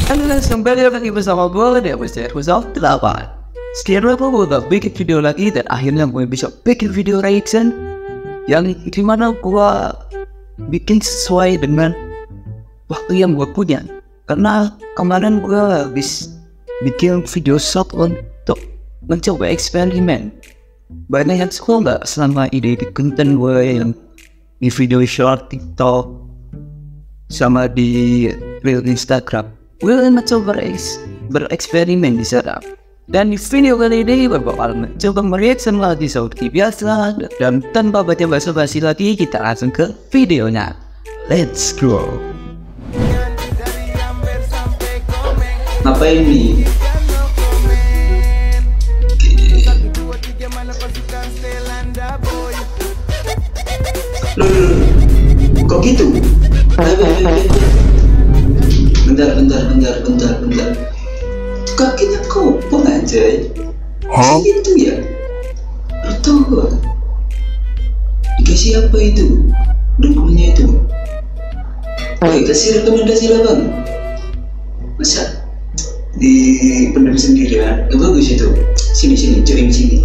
Halo guys, kembali lagi bersama gue di episode 8. Sekian lama gue gak bikin video lagi, dan akhirnya gue bisa bikin video reaction yang dimana gue bikin sesuai dengan waktu yang gue punya. Karena kemarin gue habis bikin video short untuk mencoba eksperimen. Banyak yang suka gak selama ide konten gue yang di video short TikTok sama di reel Instagram. Gue mencoba bereksperimen di sana. Dan di video kali ini gue bakal mencoba mereaction lagi seperti biasa. Dan tanpa baca basa-basi lagi, kita langsung ke videonya. Let's go. Apa ini? Loh, kok gitu? Bentar. Kakinya kopong aja. Gitu ya? Atau dikasih apa itu? Dokumennya itu? Oke, kasih rekomendasi lah bang. Masa dipendam sendirian? Gak bagus itu. Sini, cering sini.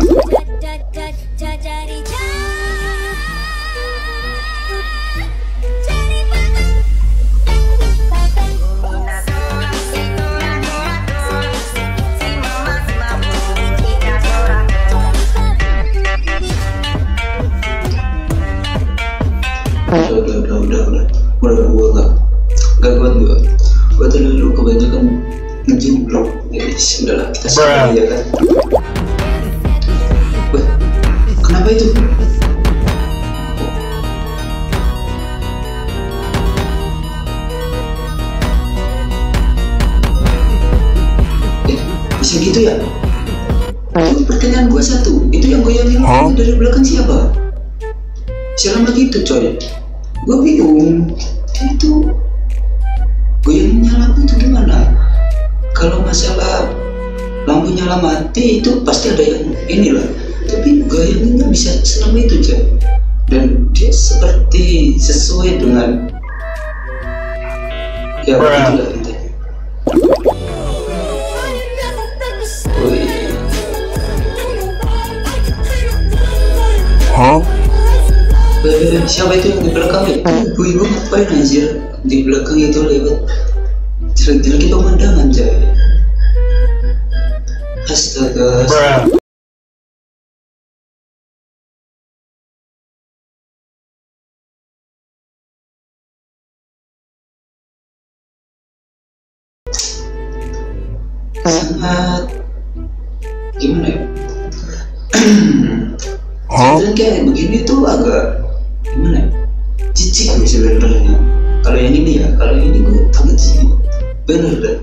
Udah gak kuat gue terlalu kebanyakan ngejomblo. Ya udahlah, kita sabar ya kan. Wah, kenapa itu? Bisa gitu ya? Itu pertanyaan gue satu, itu yang goyangin dari belakang siapa? Siapa lagi itu coy? Gue bingung, itu goyang nyala itu gimana? Kalau masalah lampu nyala mati itu pasti ada yang inilah, tapi goyangnya bisa selama itu coy. Dan dia seperti sesuai dengan ya begitulah intinya. Siapa itu yang di belakang ya? Ibu ngapain anjir? Di belakang itu lewat jelek-jelekin pemandangan coy. Astaga. Sangat gimana ya? Sebenarnya kayak begini tuh agak gimana? Cicik gue sebenarnya. Kalau yang ini ya, kalau yang ini gue agak cicik. Bener dah.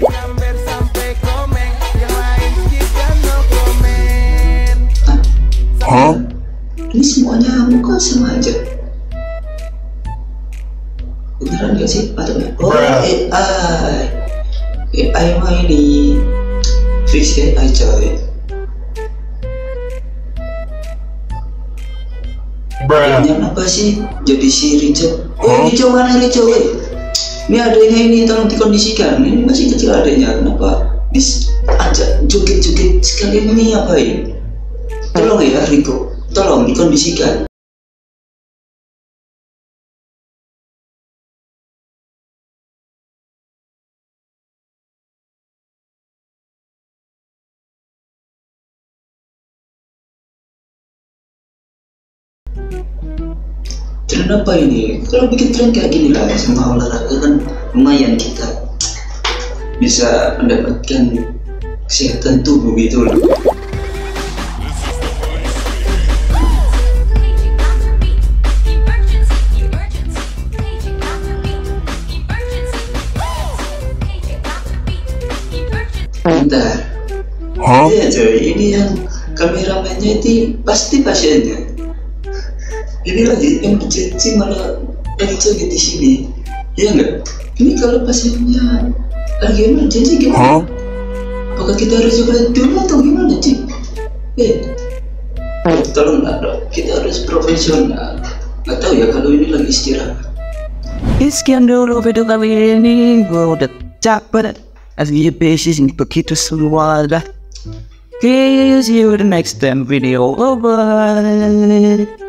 Ini semuanya muka sama aja. Beneran gak sih? Atau AI mah ini fix AI coy. Yang apa sih jadi si Richard? Richard mana Richard? Ini adanya ini tolong dikondisikan. Ini masih kecil adanya. Kenapa? Ajak joget-joget sekalian ini apain? Tolong ya Rico, tolong dikondisikan. Tren apa ini? Kalau bikin tren kayak gini lah, semua olahraga kan lumayan kita bisa mendapatkan kesehatan tubuh gitu loh. Bentar. Iya coy, ini yang kameramennya itu pasti pasiennya. Ini lagi emergency malah lagi joget di sini, ya enggak? Ini kalau pasiennya lagi emergency gimana? Apakah kita harus coba dulu atau gimana sih? Tolonglah dok, kita harus profesional. Nggak tahu ya kalau ini lagi istirahat. Sekian dulu video kali ini, gue udah capek asli basis begitu semua dah. Okay, see you in the next time video. Bye bye.